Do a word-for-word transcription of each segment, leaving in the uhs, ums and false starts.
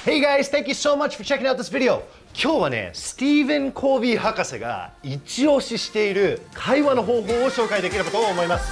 Hey guys, thank you so much for checking out this video. 今日はね、スティーブン・コービー博士が一押ししている会話の方法を紹介できればと思います。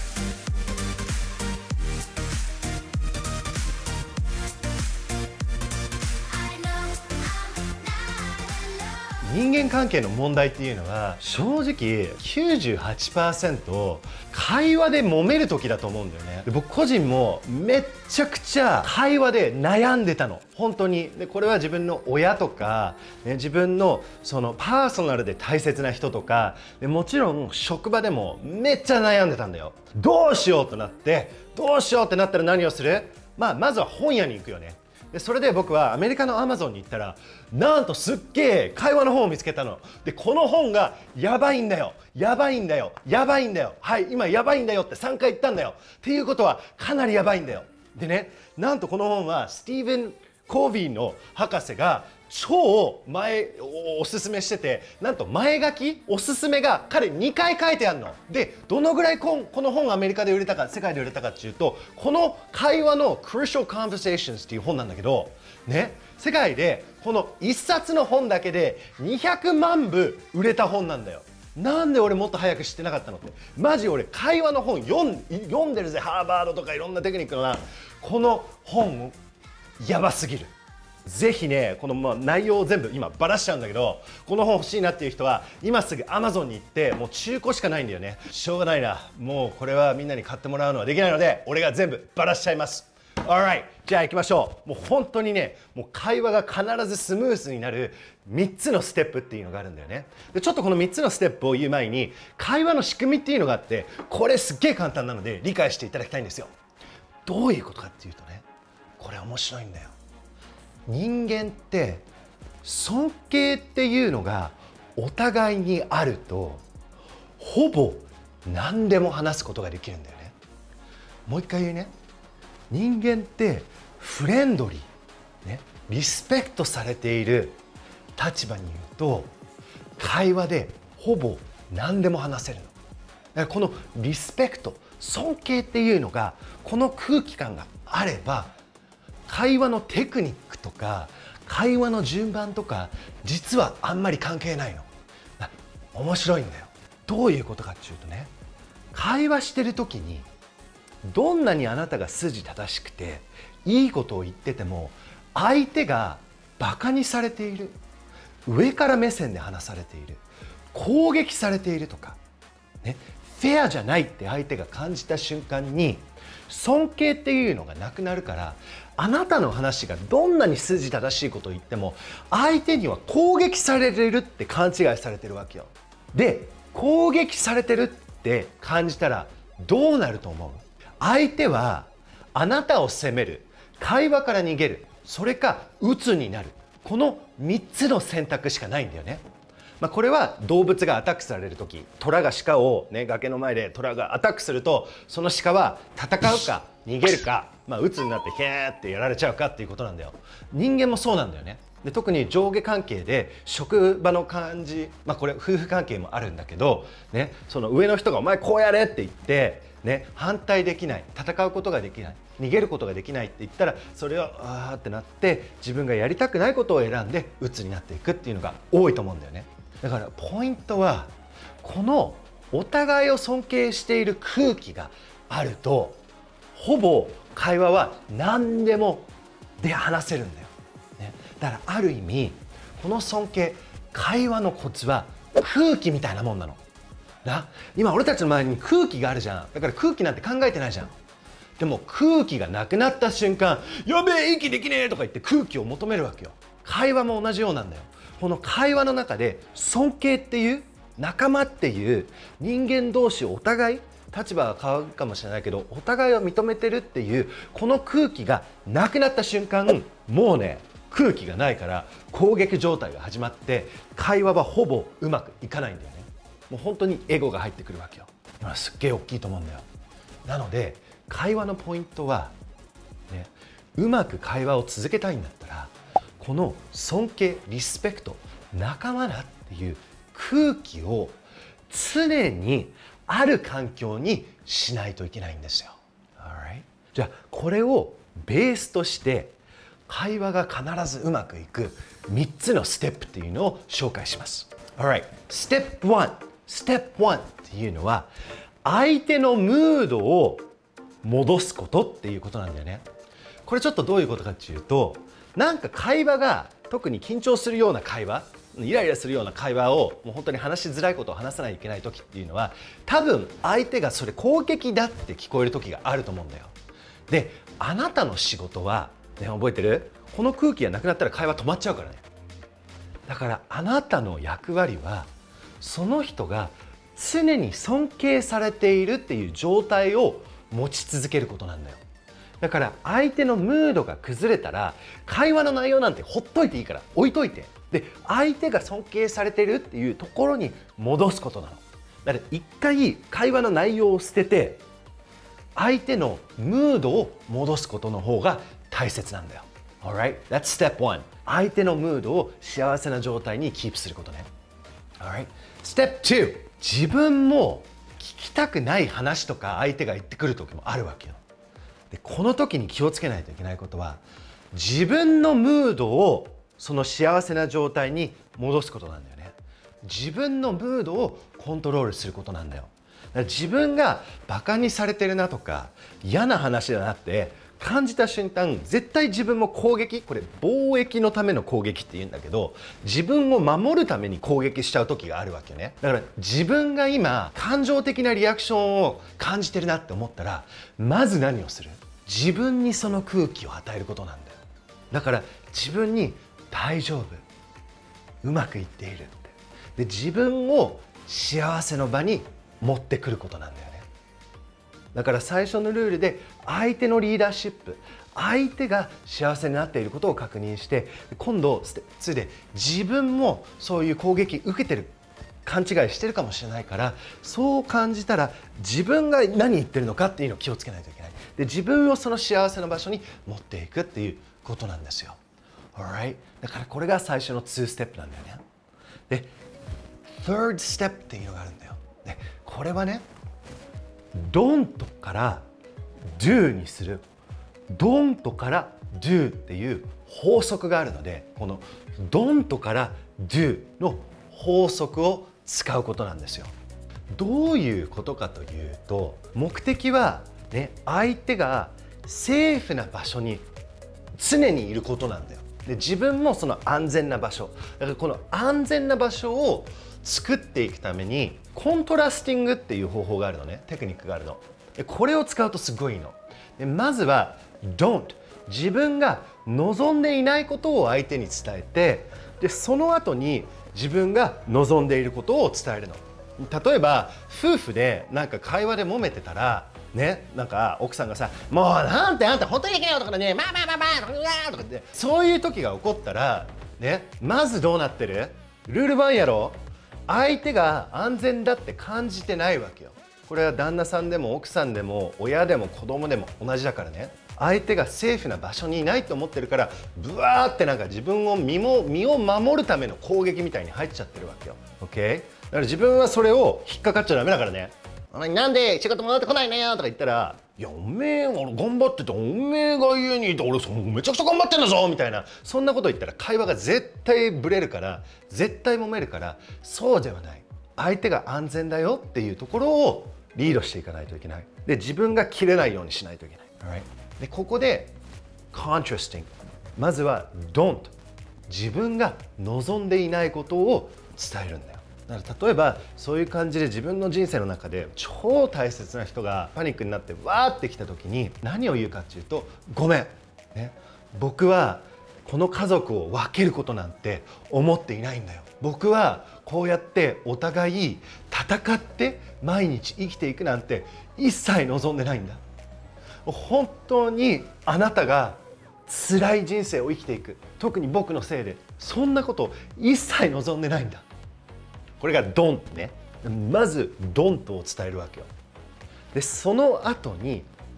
人間関係の問題っていうのは正直 きゅうじゅうはちパーセント 会話で揉める時だと思うんだよね。で僕個人もめっちゃくちゃ会話で悩んでたの本当に。でこれは自分の親とか、ね、自分のそのパーソナルで大切な人とかでもちろん職場でもめっちゃ悩んでたんだよ。どうしようとなってどうしようってなったら何をする？まあまずは本屋に行くよね。でそれで僕はアメリカのアマゾンに行ったらなんとすっげえ会話の本を見つけたの。でこの本がやばいんだよやばいんだよやばいんだよはい今やばいんだよってさんかい言ったんだよっていうことはかなりやばいんだよ。でねなんとこの本はスティーブン・コービーの博士が超前おすすめしてて、なんと前書きおすすめが彼にかい書いてあるの。でどのぐらいこの本アメリカで売れたか世界で売れたかっていうと、この会話の Crucial Conversations っていう本なんだけどね、世界でこのいっさつの本だけでにひゃくまんぶ売れた本なんだよ。なんで俺もっと早く知ってなかったのって。マジ俺会話の本読ん読んでるぜ。ハーバードとかいろんなテクニックのな。この本やばすぎる。ぜひねこのまあ内容を全部今バラしちゃうんだけど、この本欲しいなっていう人は今すぐ Amazon に行って、もう中古しかないんだよね。しょうがないな、もうこれはみんなに買ってもらうのはできないので俺が全部バラしちゃいます。 Alright、 じゃあ行きましょう。もう本当にねもう会話が必ずスムーズになるみっつのステップっていうのがあるんだよね。でちょっとこのみっつのステップを言う前に会話の仕組みっていうのがあって、これすっげえ簡単なので理解していただきたいんですよ。どういうことかっていうとね、これ面白いんだよ。人間って尊敬っていうのがお互いにあるとほぼ何でも話すことができるんだよね。もう一回言うね、人間ってフレンドリー、ね、リスペクトされている立場にいると会話でほぼ何でも話せるの。だからこのリスペクト尊敬っていうのがこの空気感があれば会話のテクニックとか会話の順番とか実はあんまり関係ないの。面白いんだよ。どういうことかっていうとね、会話してる時にどんなにあなたが筋正しくていいことを言ってても相手がバカにされている、上から目線で話されている、攻撃されているとかね、フェアじゃないって相手が感じた瞬間に尊敬っていうのがなくなるから、あなたの話がどんなに筋正しいことを言っても相手には攻撃されてるって勘違いされてるわけよ。で攻撃されてるって感じたらどうなると思う？相手はあなたを責める、会話から逃げる、それか鬱になる、このみっつの選択しかないんだよね。まあこれは動物がアタックされる時、虎が鹿を、ね、崖の前で虎がアタックするとその鹿は戦うか逃げるか、まあ、鬱になってヒェーってやられちゃうかっていうことなんだよ。人間もそうなんだよね。で特に上下関係で職場の感じ、まあこれ夫婦関係もあるんだけど、ね、その上の人が「お前こうやれ」って言って、ね、反対できない、戦うことができない、逃げることができないって言ったらそれをあーってなって自分がやりたくないことを選んで鬱になっていくっていうのが多いと思うんだよね。だからポイントはこのお互いを尊敬している空気があるとほぼ会話は何でもで話せるんだよ、ね、だからある意味この尊敬、会話のコツは空気みたいなもんなのな。今俺たちの周りに空気があるじゃん。だから空気なんて考えてないじゃん。でも空気がなくなった瞬間「やべえ息できねえ」とか言って空気を求めるわけよ。会話も同じようなんだよ。この会話の中で尊敬っていう仲間っていう人間同士をお互い立場が変わるかもしれないけどお互いを認めてるっていうこの空気がなくなった瞬間、もうね空気がないから攻撃状態が始まって会話はほぼうまくいかないんだよね。もう本当にエゴが入ってくるわけよ。すっげえ大きいと思うんだよ。なので会話のポイントは、ね、うまく会話を続けたいんだったらこの尊敬、リスペクト、仲間だっていう空気を常にある環境にしないといけないんですよ。Alright? じゃあこれをベースとして会話が必ずうまくいくみっつのステップっていうのを紹介します。Alright, Step ワン Step ワンっていうのは相手のムードを戻すことっていうことなんだよね。これちょっとどういうことかっていうと、なんか会話が特に緊張するような会話、イライラするような会話をもう本当に話しづらいことを話さないといけない時っていうのは、多分相手がそれ攻撃だって聞こえる時があると思うんだよ。で、あなたの仕事は、ね、覚えてる？この空気がなくなったら会話止まっちゃうからね。だからあなたの役割はその人が常に尊敬されているっていう状態を持ち続けることなんだよ。だから相手のムードが崩れたら会話の内容なんてほっといていいから置いといて、で相手が尊敬されてるっていうところに戻すことなの。だから一回会話の内容を捨てて相手のムードを戻すことの方が大切なんだよ。Alright? That's step one. 相手のムードを幸せな状態にキープすることね。Alright? Step two. 自分も聞きたくない話とか相手が言ってくる時もあるわけよ。で、この時に気をつけないといけないことは、自分のムードをその幸せな状態に戻すことなんだよね。自分のムードをコントロールすることなんだよ。だから自分がバカにされてるなとか嫌な話だなって感じた瞬間、絶対自分も攻撃、これ貿易のための攻撃って言うんだけど、自分を守るために攻撃しちゃう時があるわけよね。だから自分が今感情的なリアクションを感じてるなって思ったら、まず何をする？自分にその空気を与えることなんだよ。だから自分に大丈夫、うまくいっているって、で自分を幸せの場に持ってくることなんだよね。だから最初のルールで相手のリーダーシップ、相手が幸せになっていることを確認して、今度ステップツーで自分もそういう攻撃受けてる、勘違いしてるかもしれないから、そう感じたら自分が何言ってるのかっていうのを気をつけないといけない。で自分をその幸せな場所に持っていくっていうことなんですよ。Alright? だからこれが最初のにステップなんだよね。で、さんステップっていうのがあるんだよ。で、これはね、don't から do にする don't から do っていう法則があるので、この don't から do の法則を使うことなんですよ。どういうことかというと、目的はね、相手がセーフな場所に常にいることなんだよ。で自分もその安全な場所、だからこの安全な場所を作っていくためにコントラスティングっていう方法があるのね。テクニックがあるの。でこれを使うとすごいいいの。でまずは don't、 自分が望んでいないことを相手に伝えて、でその後に自分が望んでいることを伝えるの。例えば夫婦でなんか会話で揉めてたらね、なんか奥さんがさ「もうなんてあんた本当にできないよ」とかね「まあまあまあまあ」とかって、そういう時が起こったらね、まずどうなってる？ルールワンやろ。相手が安全だって感じてないわけよ。これは旦那さんでも奥さんでも親でも子供でも同じだからね。相手がセーフな場所にいないと思ってるから、ブワーってなんか自分を身も身を守るための攻撃みたいに入っちゃってるわけよ。 OK？ だから自分はそれを引っかかっちゃダメだからね。なんで仕事戻ってこないのよとか言ったら、いやおめえ俺頑張ってて、おめえが家にいて俺そめちゃくちゃ頑張ってんだぞみたいな、そんなこと言ったら会話が絶対ブレるから、絶対揉めるから、そうではない。相手が安全だよっていうところをリードしていかないといけない。で自分が切れないようにしないといけない。Alright? でここで contrasting、 まずは don't、 自分が望んでいないことを伝えるんだよ。だから例えばそういう感じで自分の人生の中で超大切な人がパニックになってわーってきた時に何を言うかっていうと、ごめん、ね、僕はこの家族を分けることなんて思っていないんだよ。僕はこうやってお互い戦って毎日生きていくなんて一切望んでないんだ。本当にあなたが辛い人生を生きていく、特に僕のせいで、そんなことを一切望んでないんだ。これが don't ね。まず don't を伝えるわけよ。でその後に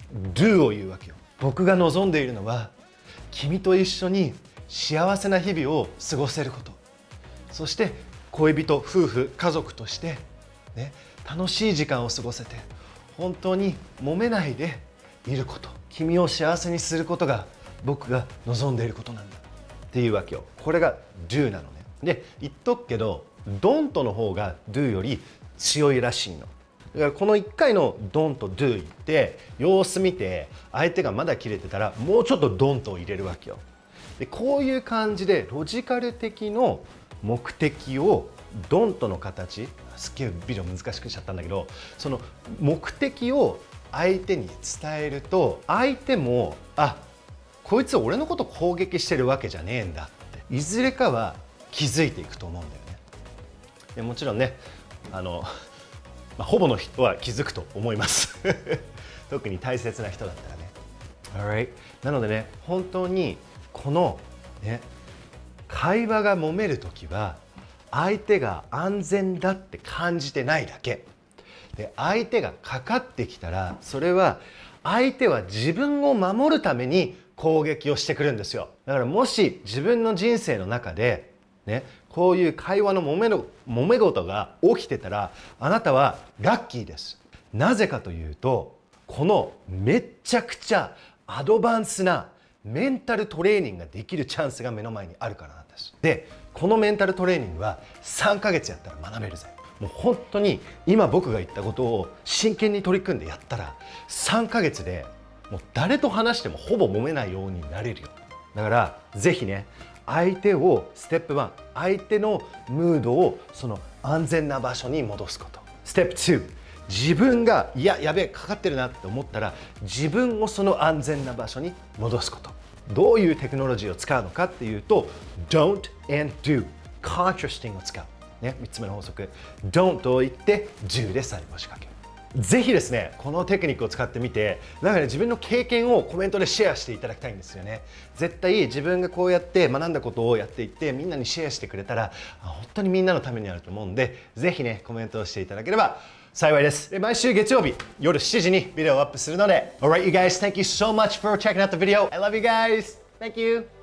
do を言うわけよ。僕が望んでいるのは君と一緒に幸せな日々を過ごせること、そして恋人、夫婦、家族として、ね、楽しい時間を過ごせて本当に揉めないでいること、君を幸せにすることが僕が望んでいることなんだっていうわけよ。これが do なのね。で言っとくけど don't の方が do より強いらしいの。だからこのいっかいの don't と do 言って様子見て相手がまだ切れてたらもうちょっと don't を入れるわけよ。でこういう感じでロジカル的の目的を don't の形、すっげえビデオ難しくしちゃったんだけど、その目的を相手に伝えると相手もあこいつ俺のこと攻撃してるわけじゃねえんだっていずれかは気づいていくと思うんだよね。でもちろんねあの、まあ、ほぼの人は気づくと思います特に大切な人だったらね。Alright。 なのでね本当にこのね会話が揉めるときは相手が安全だって感じてないだけで、相手がかかってきたらそれは相手は自分を守るために攻撃をしてくるんですよ。だからもし自分の人生の中でねこういう会話の揉めの揉め事が起きてたらあなたはラッキーです。なぜかというとこのめっちゃくちゃアドバンスなメンタルトレーニングができるチャンスが目の前にあるからなんです。でこのメンタルトレーニングはさんかげつやったら学べるぜ。もう本当に今僕が言ったことを真剣に取り組んでやったらさんかげつでもう誰と話してもほぼ揉めないようになれるよ。だからぜひね相手をステップワン相手のムードをその安全な場所に戻すこと。ステップツー自分がいややべえかかってるなって思ったら自分をその安全な場所に戻すこと。どういうテクノロジーを使うのかっていうと don't and do contrasting を使う、ね、みっつめの法則 don't を言って do で最後仕掛ける。ぜひですねこのテクニックを使ってみてなんかね自分の経験をコメントでシェアしていただきたいんですよね。絶対自分がこうやって学んだことをやっていってみんなにシェアしてくれたら本当にみんなのためになると思うんでぜひねコメントをしていただければ幸いです。毎週月曜日夜しちじにビデオをアップするので Alright you guys, thank you so much for checking out the video. I love you guys. Thank you.